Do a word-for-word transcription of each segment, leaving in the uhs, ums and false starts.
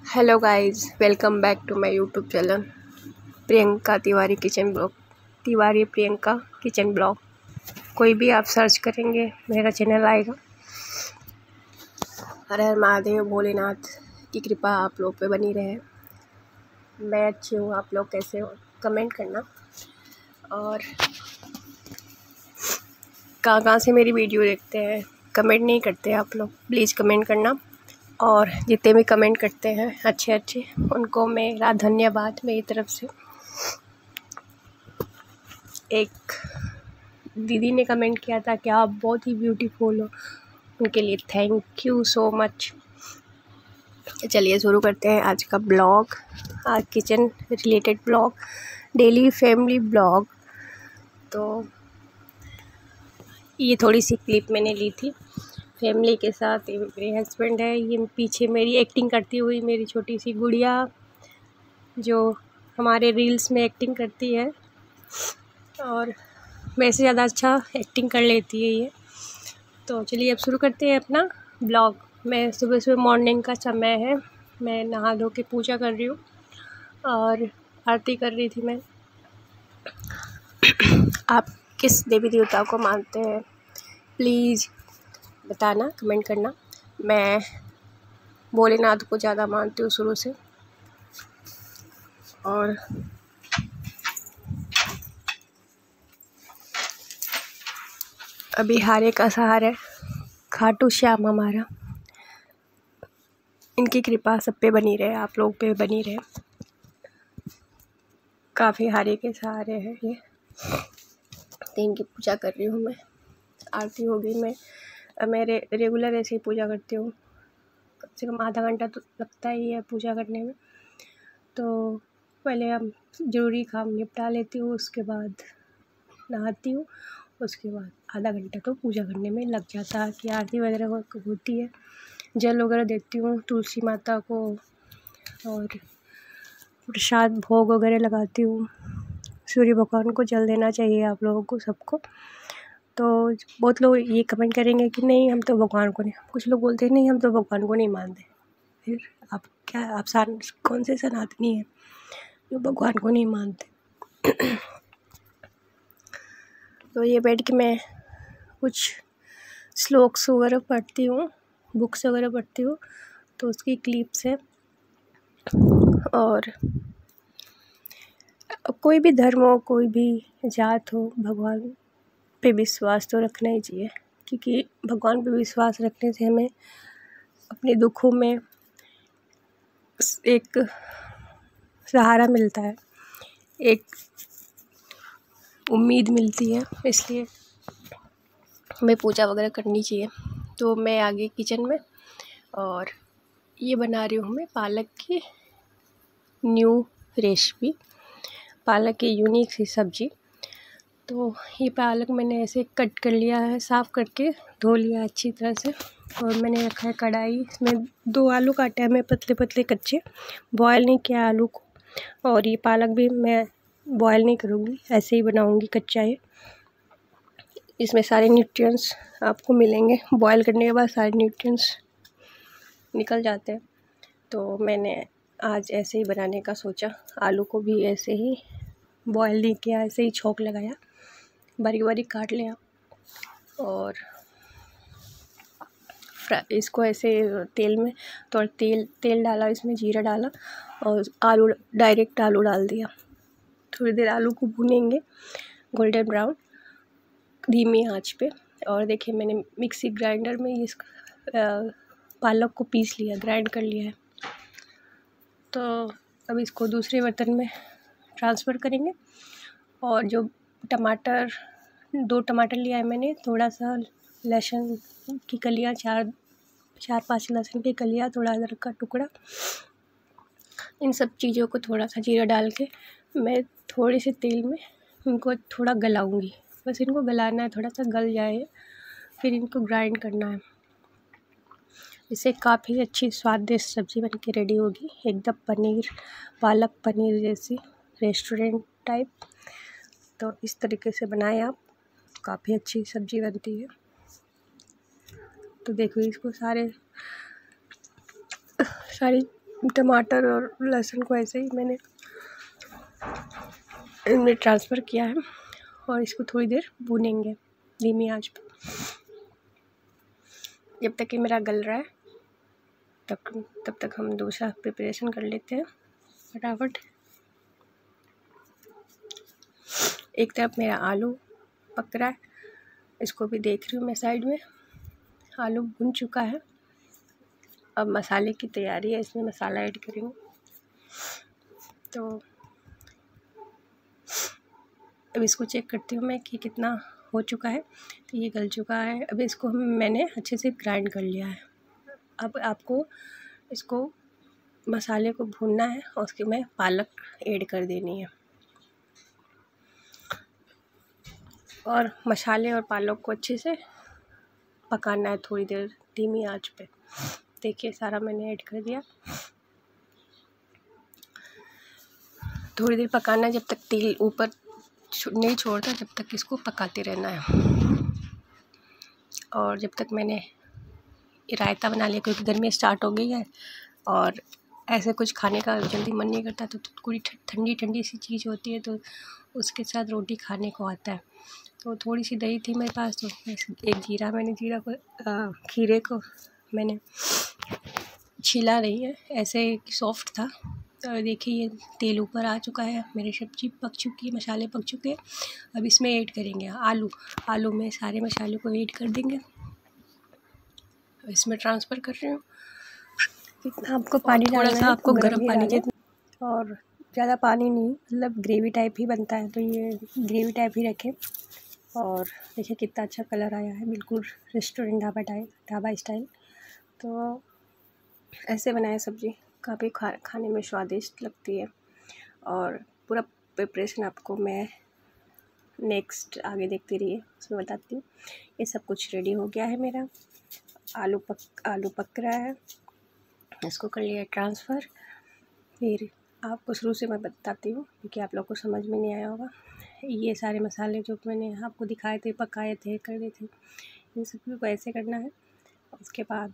Hello guys, welcome back to my YouTube channel Priyanka Tiwari kitchen vlog. Tiwari Priyanka kitchen vlog कोई भी आप search करेंगे मेरा चैनल आएगा। हर हर महादेव, भोलेनाथ की कृपा आप लोग पे बनी रहे। मैं अच्छी हूँ, आप लोग कैसे हो कमेंट करना। और कहाँ कहाँ से मेरी वीडियो देखते हैं, कमेंट नहीं करते आप लोग, प्लीज़ कमेंट करना। और जितने भी कमेंट करते हैं अच्छे अच्छे, उनको मेरा धन्यवाद मेरी तरफ से। एक दीदी ने कमेंट किया था कि आप बहुत ही ब्यूटीफुल हो, उनके लिए थैंक यू सो मच। चलिए शुरू करते हैं आज का ब्लॉग, आज kitchen related vlog, daily family vlog. तो ये थोड़ी सी क्लिप मैंने ली थी फैमिली के साथ। ये मेरे हस्बैंड है, ये पीछे मेरी एक्टिंग करती हुई मेरी छोटी सी गुड़िया जो हमारे रील्स में एक्टिंग करती है और मेरे से ज़्यादा अच्छा एक्टिंग कर लेती है ये। तो चलिए अब शुरू करते हैं अपना ब्लॉग। मैं सुबह सुबह मॉर्निंग का समय है, मैं नहा धो के पूजा कर रही हूँ और आरती कर रही थी मैं। आप किस देवी देवता को मानते हैं प्लीज़ बताना, कमेंट करना। मैं भोलेनाथ को ज़्यादा मानती हूँ शुरू से। और अभी हारे का सहारा है खाटू श्याम हमारा, इनकी कृपा सब पे बनी रहे, आप लोग पे बनी रहे। काफ़ी हारे के सहारे हैं ये, तो इनकी पूजा कर रही हूँ मैं। आरती होगी, मैं मैं रे, रेगुलर ऐसे ही पूजा करती हूँ, कम से कम आधा घंटा तो लगता ही है पूजा करने में। तो पहले हम ज़रूरी काम निपटा लेती हूँ, उसके बाद नहाती हूँ, उसके बाद आधा घंटा तो पूजा करने में लग जाता है कि आरती वगैरह होती है, जल वगैरह देती हूँ तुलसी माता को और प्रसाद भोग वगैरह लगाती हूँ। सूर्य भगवान को जल देना चाहिए आप लोगों को सबको। तो बहुत लोग ये कमेंट करेंगे कि नहीं हम तो भगवान को नहीं, कुछ लोग बोलते हैं नहीं हम तो भगवान को नहीं मानते। फिर आप क्या, आप सान कौन से सनातनी हैं जो भगवान को नहीं मानते? तो ये बैठ के मैं कुछ श्लोक्स वगैरह पढ़ती हूँ, बुक्स वगैरह पढ़ती हूँ, तो उसकी क्लिप्स है। और कोई भी धर्म हो, कोई भी जात हो, भगवान पे विश्वास तो रखना ही चाहिए, क्योंकि भगवान पे विश्वास रखने से हमें अपने दुखों में एक सहारा मिलता है, एक उम्मीद मिलती है, इसलिए हमें पूजा वगैरह करनी चाहिए। तो मैं आ गई किचन में और ये बना रही हूँ मैं पालक की न्यू रेसिपी, पालक की यूनिक सी सब्ज़ी। तो ये पालक मैंने ऐसे कट कर लिया है, साफ़ करके धो लिया अच्छी तरह से। और मैंने रखा है कढ़ाई, इसमें दो आलू काटे हैं मैं पतले पतले कच्चे, बॉयल नहीं किया आलू को। और ये पालक भी मैं बॉयल नहीं करूँगी, ऐसे ही बनाऊँगी कच्चा ये। इसमें सारे न्यूट्रिएंट्स आपको मिलेंगे, बॉयल करने के बाद सारे न्यूट्रिएंट्स निकल जाते हैं। तो मैंने आज ऐसे ही बनाने का सोचा, आलू को भी ऐसे ही बॉयल नहीं किया, ऐसे ही छोंक लगाया, बारीक बारीक काट लिया और इसको ऐसे तेल में, थोड़ा तेल तेल डाला, इसमें जीरा डाला और आलू डायरेक्ट आलू डाल दिया। थोड़ी देर आलू को भूनेंगे गोल्डन ब्राउन धीमी आंच पे। और देखिए मैंने मिक्सी ग्राइंडर में इस पालक को पीस लिया, ग्राइंड कर लिया है। तो अब इसको दूसरे बर्तन में ट्रांसफ़र करेंगे। और जो टमाटर, दो टमाटर लिया है मैंने, थोड़ा सा लहसुन की कलियाँ, चार चार पांच लहसुन की कलियाँ, थोड़ा अदरक का टुकड़ा, इन सब चीज़ों को थोड़ा सा जीरा डाल के मैं थोड़े से तेल में इनको थोड़ा गलाऊंगी। बस इनको गलाना है, थोड़ा सा गल जाए फिर इनको ग्राइंड करना है। इससे काफ़ी अच्छी स्वादिष्ट सब्ज़ी बन के रेडी होगी, एकदम पनीर, पालक पनीर जैसी, रेस्टोरेंट टाइप। तो इस तरीके से बनाएं आप, काफ़ी अच्छी सब्ज़ी बनती है। तो देखो इसको सारे सारी टमाटर और लहसुन को ऐसे ही मैंने इनमें ट्रांसफ़र किया है और इसको थोड़ी देर भूनेंगे धीमी आंच पर, जब तक कि मेरा गल रहा है तब तब तक हम दूसरा प्रिपरेशन कर लेते हैं फटाफट। एक तरफ मेरा आलू पक रहा है, इसको भी देख रही हूँ मैं साइड में। आलू भुन चुका है, अब मसाले की तैयारी है, इसमें मसाला ऐड करेंगे। तो अब इसको चेक करती हूँ मैं कि कितना हो चुका है। तो ये गल चुका है, अब इसको हम मैंने अच्छे से ग्राइंड कर लिया है। अब आपको इसको मसाले को भूनना है और उसके में पालक ऐड कर देनी है और मसाले और पालक को अच्छे से पकाना है थोड़ी देर धीमी आंच पे। देखिए सारा मैंने ऐड कर दिया। थोड़ी देर पकाना है, जब तक तेल ऊपर नहीं छोड़ता जब तक इसको पकाते रहना है। और जब तक मैंने रायता बना लिया, क्योंकि गर्मी स्टार्ट हो गई है और ऐसे कुछ खाने का जल्दी मन नहीं करता, तो थोड़ी ठंडी ठंडी सी चीज़ होती है तो उसके साथ रोटी खाने को आता है। तो थोड़ी सी दही थी मेरे पास, तो एक जीरा मैंने जीरा को खीरे को मैंने छीला नहीं है, ऐसे सॉफ्ट था। और देखिए ये तेल ऊपर आ चुका है, मेरी सब्ज़ी पक चुकी है, मसाले पक चुके हैं। अब इसमें ऐड करेंगे आलू। आलू में सारे मसालों को ऐड कर देंगे। इसमें ट्रांसफ़र कर रही हूँ। इतना आपको पानी डालना है, थोड़ा सा आपको गर्म पानी के, और ज़्यादा पानी नहीं, मतलब ग्रेवी टाइप ही बनता है, तो ये ग्रेवी टाइप ही रखें। और देखिए कितना अच्छा कलर आया है, बिल्कुल restaurant dhaba type dhaba style. तो ऐसे बनाए सब्ज़ी, काफ़ी खा खाने में स्वादिष्ट लगती है। और पूरा प्रिपरेशन आपको मैं नेक्स्ट आगे देखते रहिए, उसमें बताती हूँ। ये सब कुछ रेडी हो गया है मेरा। आलू पक आलू पक रहा है, इसको कर लिया ट्रांसफ़र। फिर आपको शुरू से मैं बताती हूँ क्योंकि आप लोग को समझ में नहीं आया होगा। ये सारे मसाले जो मैंने आपको दिखाए थे, पकाए थे, कर रहे थे, इन सब को ऐसे करना है। उसके बाद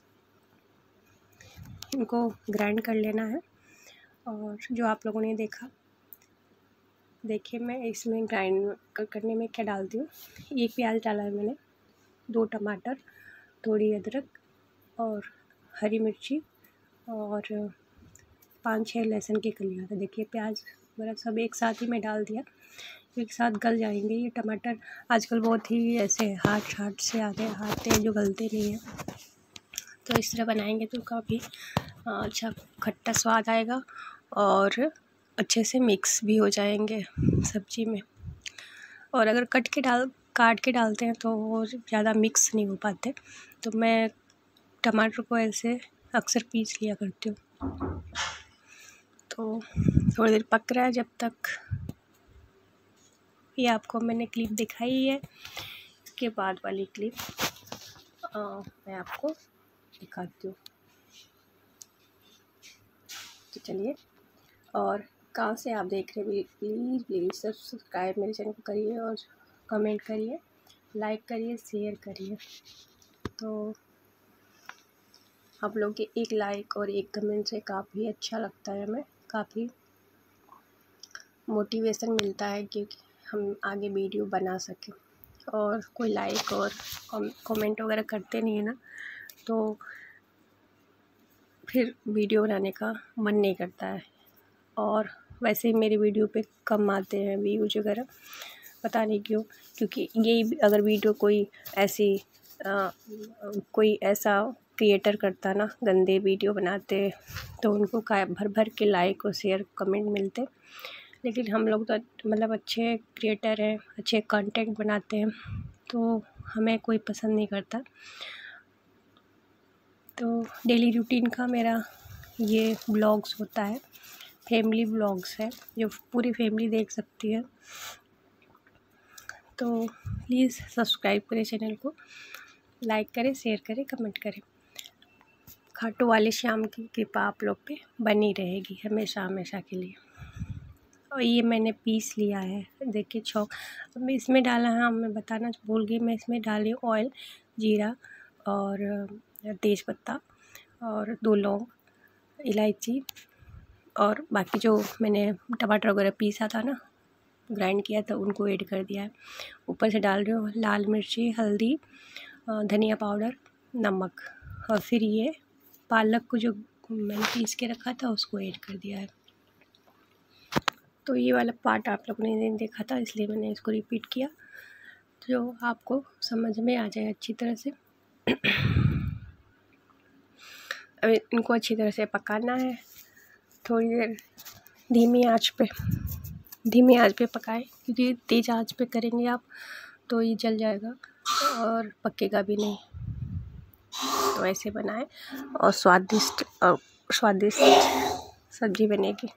इनको ग्राइंड कर लेना है। और जो आप लोगों ने देखा, देखिए मैं इसमें ग्राइंड करने में क्या डालती हूँ। एक प्याज डाला है मैंने, दो टमाटर, थोड़ी अदरक और हरी मिर्ची और पाँच छः लहसुन की कलियाँ। तो देखिए प्याज वगैरह सब एक साथ ही मैं डाल दिया, एक साथ गल जाएंगे। ये टमाटर आजकल बहुत ही ऐसे हाथ हाथ से आते आते हैं जो गलते नहीं हैं, तो इस तरह बनाएंगे तो काफ़ी अच्छा खट्टा स्वाद आएगा और अच्छे से मिक्स भी हो जाएंगे सब्ज़ी में। और अगर कट के डाल काट के डालते हैं तो वो ज़्यादा मिक्स नहीं हो पाते, तो मैं टमाटर को ऐसे अक्सर पीस लिया करती हूँ। तो थोड़ी देर पक रहा है, जब तक ये आपको मैंने क्लिप दिखाई है, इसके बाद वाली क्लिप आ, मैं आपको दिखाती हूँ। तो चलिए, और कहाँ से आप देख रहे हैं प्लीज़ प्लीज़ सब्सक्राइब मेरे चैनल को करिए और कमेंट करिए, लाइक करिए, शेयर करिए। तो आप लोग के एक लाइक और एक कमेंट से काफ़ी अच्छा लगता है, हमें काफ़ी मोटिवेशन मिलता है क्योंकि हम आगे वीडियो बना सकें। और कोई लाइक और कमेंट वगैरह करते नहीं है ना, तो फिर वीडियो बनाने का मन नहीं करता है। और वैसे ही मेरी वीडियो पे कम आते हैं व्यूज वगैरह, पता नहीं क्यों, क्योंकि ये अगर वीडियो कोई ऐसी आ, कोई ऐसा क्रिएटर करता ना, गंदे वीडियो बनाते, तो उनको का भर भर के लाइक और शेयर कमेंट मिलते। लेकिन हम लोग तो मतलब अच्छे क्रिएटर हैं, अच्छे कंटेंट बनाते हैं, तो हमें कोई पसंद नहीं करता। तो डेली रूटीन का मेरा ये ब्लॉग्स होता है, फैमिली ब्लॉग्स है जो पूरी फैमिली देख सकती है। तो प्लीज़ सब्सक्राइब करें चैनल को, लाइक करें, शेयर करें, कमेंट करें। खाटू वाले श्याम की कृपा आप लोग पे बनी रहेगी हमेशा हमेशा के लिए। और ये मैंने पीस लिया है, देखिए छौंक मैं इसमें डाला है, मैं बताना भूल गई, मैं इसमें डाली ऑयल, जीरा और तेज़पत्ता और दो लौंग इलायची और बाकी जो मैंने टमाटर वगैरह पीसा था ना, ग्राइंड किया था, उनको ऐड कर दिया है। ऊपर से डाल रही हूँ लाल मिर्ची, हल्दी, धनिया पाउडर, नमक, और फिर ये पालक को जो मैंने पीस के रखा था उसको ऐड कर दिया है। तो ये वाला पार्ट आप लोगों ने नहीं देखा था, इसलिए मैंने इसको रिपीट किया, जो आपको समझ में आ जाए अच्छी तरह से। अब इनको अच्छी तरह से पकाना है, थोड़ी देर धीमी आंच पे धीमी आंच पे पकाएं, क्योंकि तेज़ आंच पे करेंगे आप तो ये जल जाएगा और पकेगा भी नहीं। तो ऐसे बनाएं और स्वादिष्ट और स्वादिष्ट सब्जी बनेगी।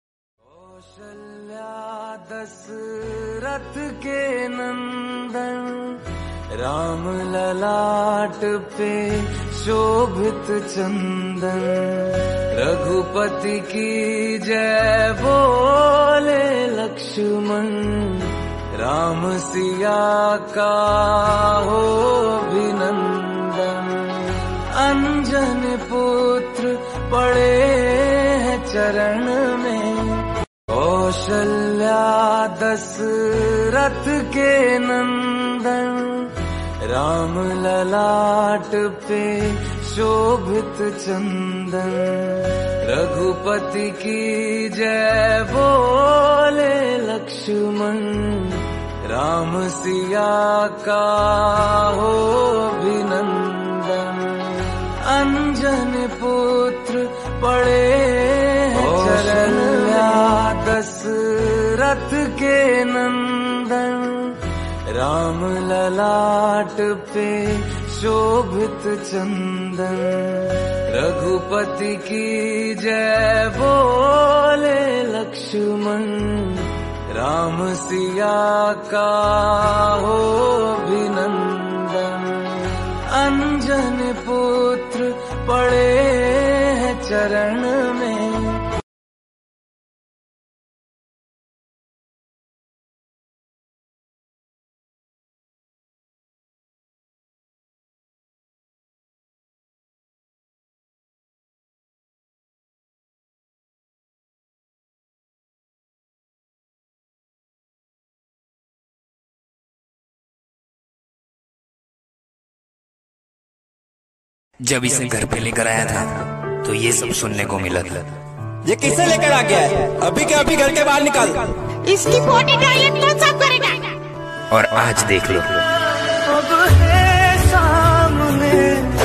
दशरथ के नंदन, राम ललाट पे शोभित चंदन, रघुपति की जय बोले लक्ष्मण, राम सिया का हो अभिनंदन। अंजन पुत्र पड़े हैं चरण में, कौशल्या दशरथ के नंदन, राम ललाट पे शोभित चंदन, रघुपति की जय बोले लक्ष्मण, राम सिया का हो अभिनंदन। अंजन पुत्र पड़े हैं चरण में, दशरथ के नंदन, राम ललाट पे शोभित चंदन, रघुपति की जय बोले लक्ष्मण, राम सिया का हो अभिनंदन। अंजन पुत्र पड़े हैं चरण में, जब इसे घर पे लेकर आया था तो ये सब सुनने को मिला था। ये किसे लेकर आ गया है? अभी के अभी घर के बाहर निकाल। इसकी बॉडी डायलेक्ट कौन साफ करेगा? और आज देख लो, अब है सामने